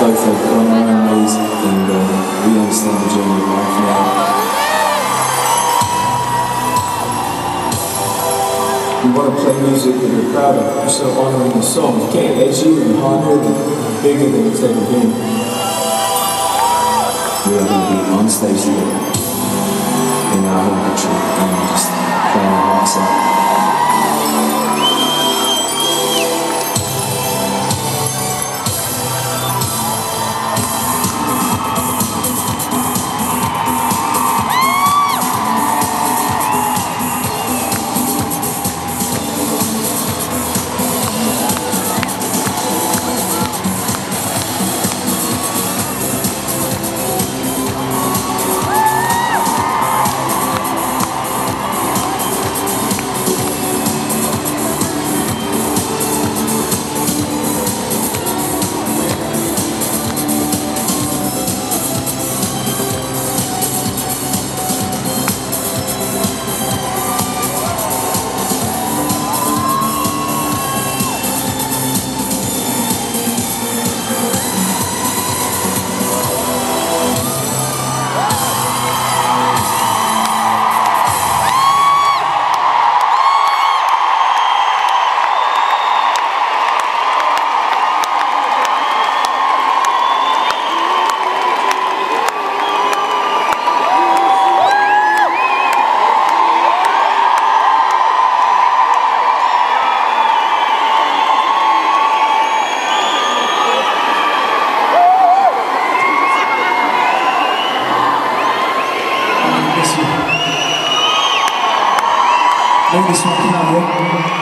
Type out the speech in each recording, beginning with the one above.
both have gone our own ways, and we understand the journey of life now. We want to play music that we're proud of. We're so honoring the song. It's getting edgier and harder and bigger than it's ever been. We are going to be on stage together in our home country and just play our hearts out. Make this one count, yeah?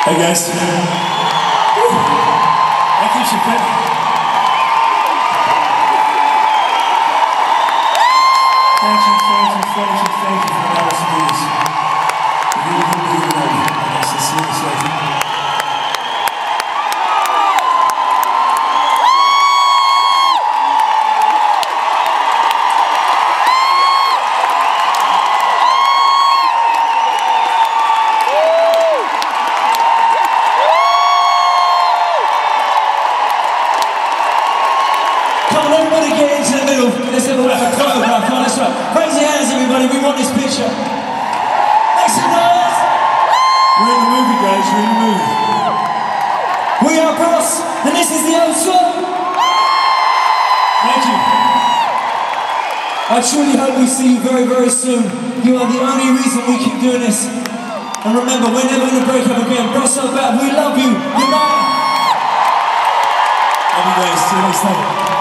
Hey guys. That keeps you fit. Thank you for allowing us to do this. We really couldn't do it without you. I sincerely say thank you. Come on, everybody get into the middle. Let's have a photograph. Come on, let's try. Raise your hands, everybody. We want this picture. Make some noise. We're in the movie, guys. We're in the movie. We are Bros, and this is the old song. Thank you. I truly hope we see you very, very soon. You are the only reason we keep doing this. And remember, we're never going to break up again. Bros are bad. We love you. Good night. Love you guys. See you next time.